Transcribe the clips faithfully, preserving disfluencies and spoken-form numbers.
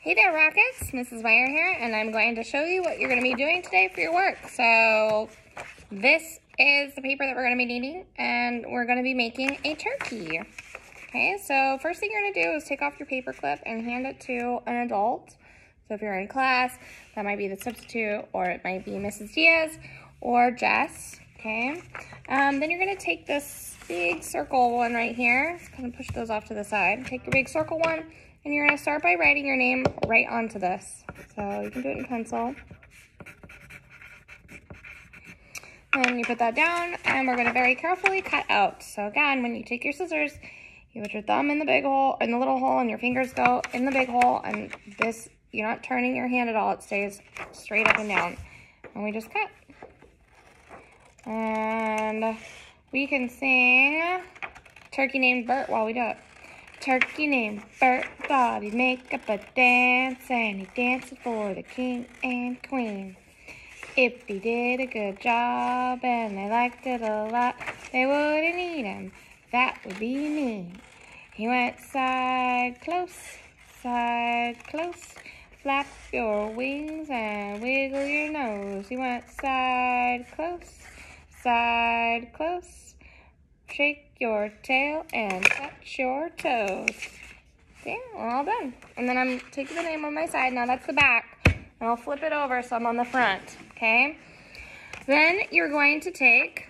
Hey there, Rockets. Missus Meyer here, and I'm going to show you what you're going to be doing today for your work. So this is the paper that we're going to be needing, and we're going to be making a turkey. Okay, so first thing you're going to do is take off your paper clip and hand it to an adult. So if you're in class, that might be the substitute, or it might be Missus Diaz or Jess. Okay, um, then you're going to take this big circle one right here. Just kind of push those off to the side. Take your big circle one. And you're going to start by writing your name right onto this. So you can do it in pencil. And you put that down, and we're going to very carefully cut out. So again, when you take your scissors, you put your thumb in the big hole, in the little hole, and your fingers go in the big hole. And this, you're not turning your hand at all. It stays straight up and down. And we just cut. And we can sing Turkey Named Bert while we do it. Turkey named Bert thought he'd make up a dance, and he danced for the king and queen. If he did a good job and they liked it a lot, they wouldn't eat him. That would be mean. He went side close, side close. Flap your wings and wiggle your nose. He went side close, side close. Shake your tail and touch your toes. Okay, we're all done. And then I'm taking the name on my side. Now that's the back. And I'll flip it over so I'm on the front. Okay? Then you're going to take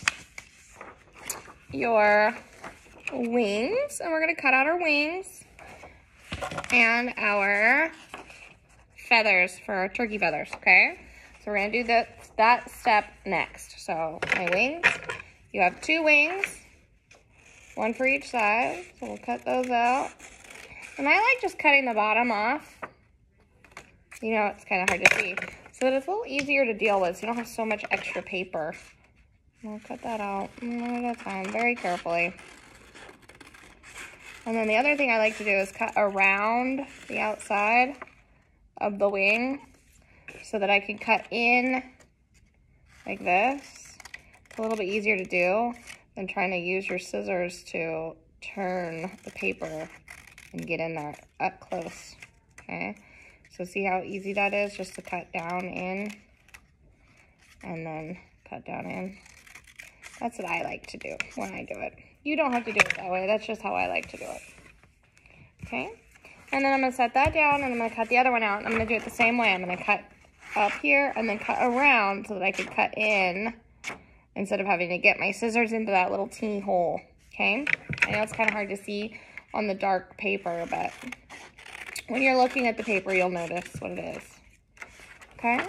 your wings. And we're going to cut out our wings and our feathers for our turkey feathers. Okay? So we're going to do that, that step next. So my wings. You have two wings, one for each side, so we'll cut those out. And I like just cutting the bottom off. You know, it's kind of hard to see. So that it's a little easier to deal with, so you don't have so much extra paper. We'll cut that out one at a time, very carefully. And then the other thing I like to do is cut around the outside of the wing so that I can cut in like this. A little bit easier to do than trying to use your scissors to turn the paper and get in there up close. Okay, so see how easy that is, just to cut down in and then cut down in. That's what I like to do when I do it. You don't have to do it that way. That's just how I like to do it. Okay, and then I'm gonna set that down, and I'm gonna cut the other one out. I'm gonna do it the same way. I'm gonna cut up here and then cut around so that I can cut in, instead of having to get my scissors into that little teeny hole, okay? I know it's kind of hard to see on the dark paper, but when you're looking at the paper, you'll notice what it is, okay?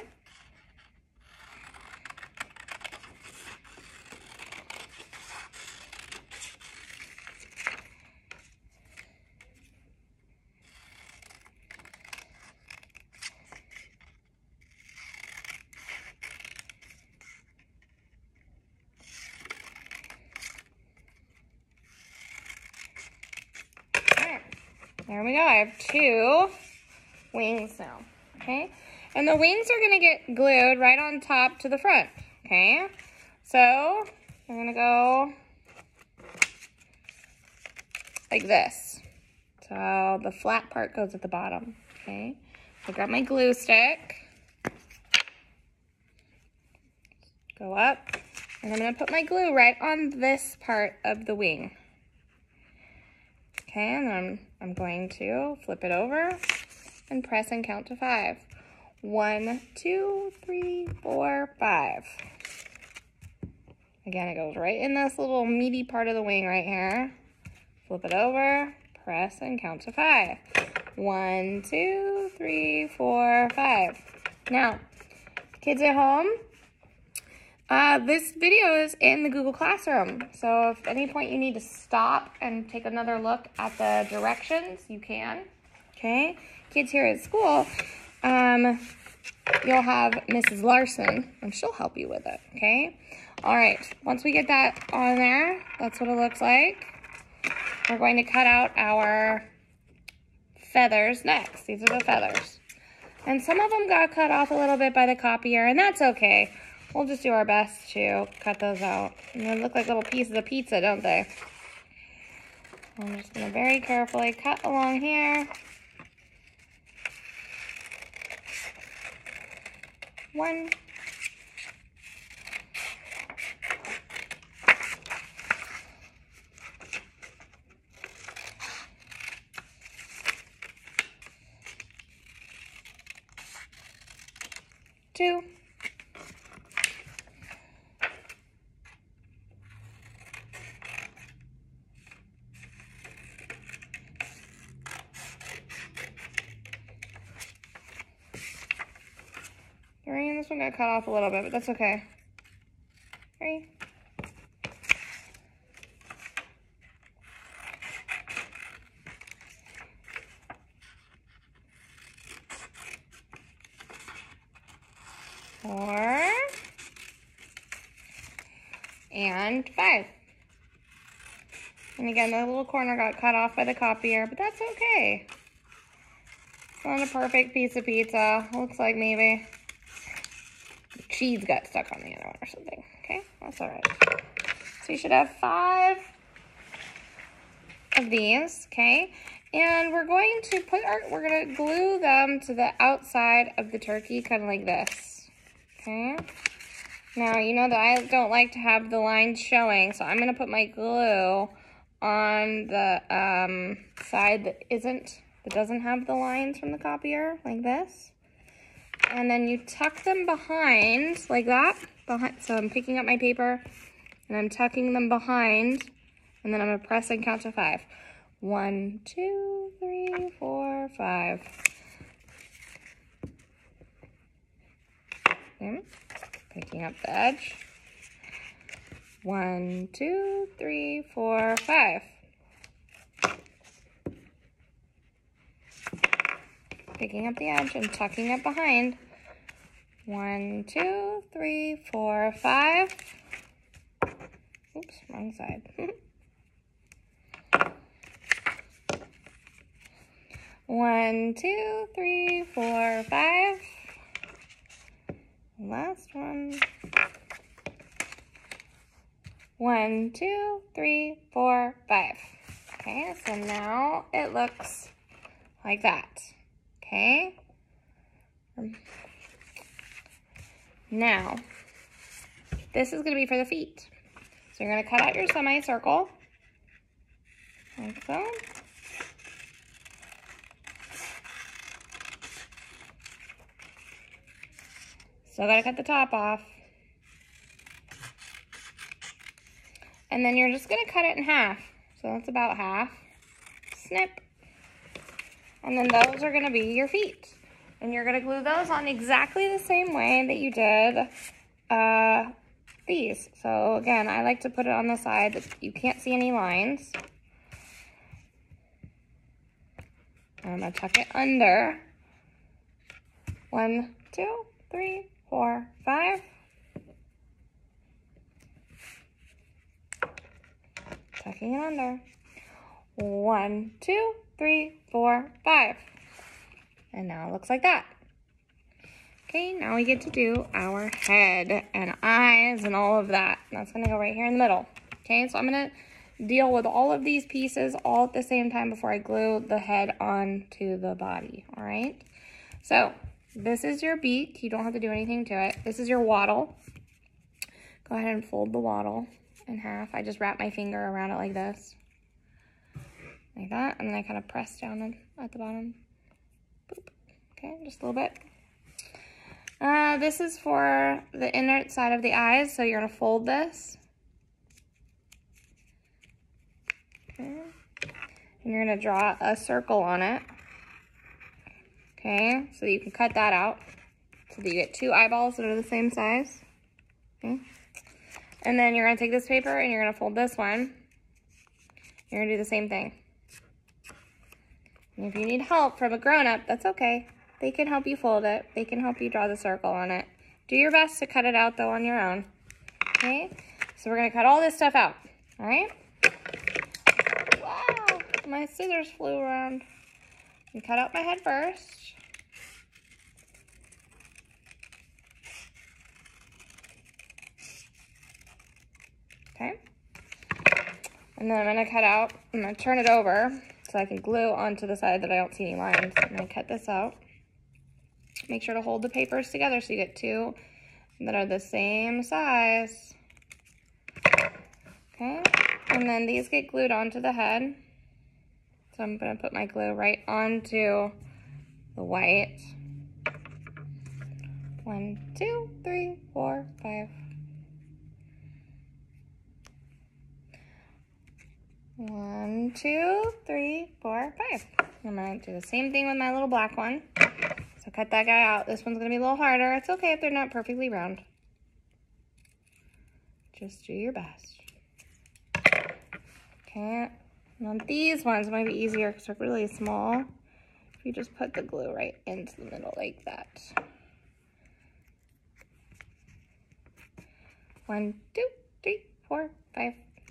There we go. I have two wings now, okay? And the wings are going to get glued right on top to the front, okay? So I'm going to go like this. So the flat part goes at the bottom, okay? So grab my glue stick, go up, and I'm going to put my glue right on this part of the wing. Okay, and then I'm going to flip it over and press and count to five. One, two, three, four, five. Again, it goes right in this little meaty part of the wing right here. Flip it over, press and count to five. One, two, three, four, five. Now, kids at home, Uh, this video is in the Google Classroom, so if at any point you need to stop and take another look at the directions, you can, okay? Kids here at school, um, you'll have Missus Larson, and she'll help you with it, okay? All right, once we get that on there, that's what it looks like. We're going to cut out our feathers next. These are the feathers. And some of them got cut off a little bit by the copier, and that's okay. We'll just do our best to cut those out. And they look like little pieces of pizza, don't they? I'm just going to very carefully cut along here. One. Two. Three, and this one got cut off a little bit, but that's okay. Three. Four. And five. And again, the little corner got cut off by the copier, but that's okay. It's not a perfect piece of pizza. Looks like maybe the cheese got stuck on the other one or something. Okay, that's all right. So you should have five of these, okay? And we're going to put our, we're gonna glue them to the outside of the turkey, kind of like this, okay? Now, you know that I don't like to have the lines showing, so I'm gonna put my glue on the um, side that isn't, that doesn't have the lines from the copier, like this. And then you tuck them behind, like that. Behind. So I'm picking up my paper, and I'm tucking them behind, and then I'm gonna press and count to five. One, two, three, four, five. Okay. Picking up the edge. One, two, three, four, five. Picking up the edge and tucking it behind. One, two, three, four, five. Oops, wrong side. One, two, three, four, five. Last one. One, two, three, four, five. Okay, so now it looks like that. Okay. Now, this is going to be for the feet. So you're going to cut out your semicircle, like so. Still got to cut the top off. And then you're just going to cut it in half. So that's about half. Snip. And then those are going to be your feet. And you're going to glue those on exactly the same way that you did uh, these. So again, I like to put it on the side that you can't see any lines. I'm going to tuck it under. One, two, three, four, five. Tucking it under. One, two, three, four, five. And now it looks like that. Okay, now we get to do our head and eyes and all of that. And that's gonna go right here in the middle. Okay, so I'm gonna deal with all of these pieces all at the same time before I glue the head onto the body, all right? So this is your beak. You don't have to do anything to it. This is your wattle. Go ahead and fold the wattle in half. I just wrap my finger around it like this. Like that, and then I kind of press down at the bottom. Boop. Okay, just a little bit. Uh, this is for the inner side of the eyes, so you're gonna fold this. Okay. And you're gonna draw a circle on it. Okay, so you can cut that out so that you get two eyeballs that are the same size. Okay. And then you're gonna take this paper and you're gonna fold this one. You're gonna do the same thing. And if you need help from a grown-up, that's okay. They can help you fold it. They can help you draw the circle on it. Do your best to cut it out, though, on your own. Okay? So we're going to cut all this stuff out. All right? Wow! My scissors flew around. And cut out my head first. Okay? And then I'm going to cut out, I'm going to turn it over so I can glue onto the side that I don't see any lines. I'm going to cut this out. make sure to hold the papers together so you get two that are the same size. Okay, and then these get glued onto the head. So I'm gonna put my glue right onto the white. One, two, three, four, five. One, two, three, four, five. I'm gonna do the same thing with my little black one. So cut that guy out. This one's gonna be a little harder. It's okay if they're not perfectly round. Just do your best. Okay, now these ones might be easier because they're really small. If you just put the glue right into the middle like that. One, two, three, four, five.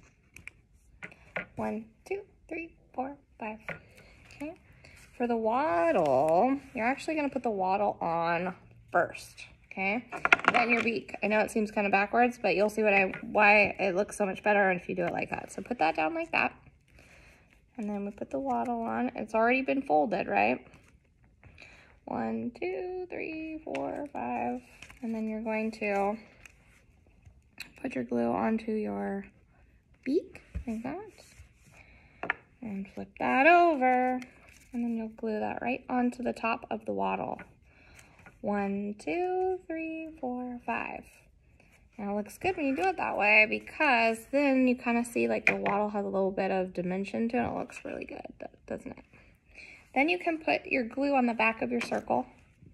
One, two, three, four, five. Okay. For the waddle, you're actually gonna put the waddle on first. Okay. Then your beak. I know it seems kind of backwards, but you'll see what I why it looks so much better if you do it like that. So put that down like that. And then we put the waddle on. It's already been folded, right? One, two, three, four, five. And then you're going to put your glue onto your beak like that. And flip that over. And then you'll glue that right onto the top of the waddle. One, two, three, four, five. Now it looks good when you do it that way because then you kind of see like the waddle has a little bit of dimension to it. It looks really good, doesn't it? Then you can put your glue on the back of your circle.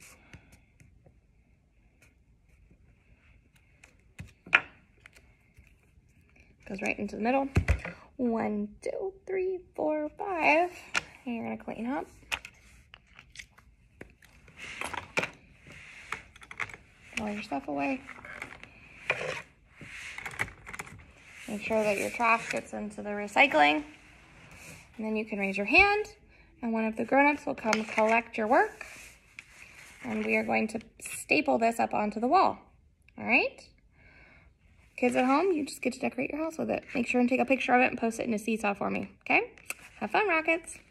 Goes right into the middle. One, two, three, four, five. And you're gonna clean up. All your stuff away. Make sure that your trash gets into the recycling. And then you can raise your hand and one of the grown-ups will come collect your work. And we are going to staple this up onto the wall. All right? Kids at home, you just get to decorate your house with it. Make sure and take a picture of it and post it in a seesaw for me, okay? Have fun, Rockets.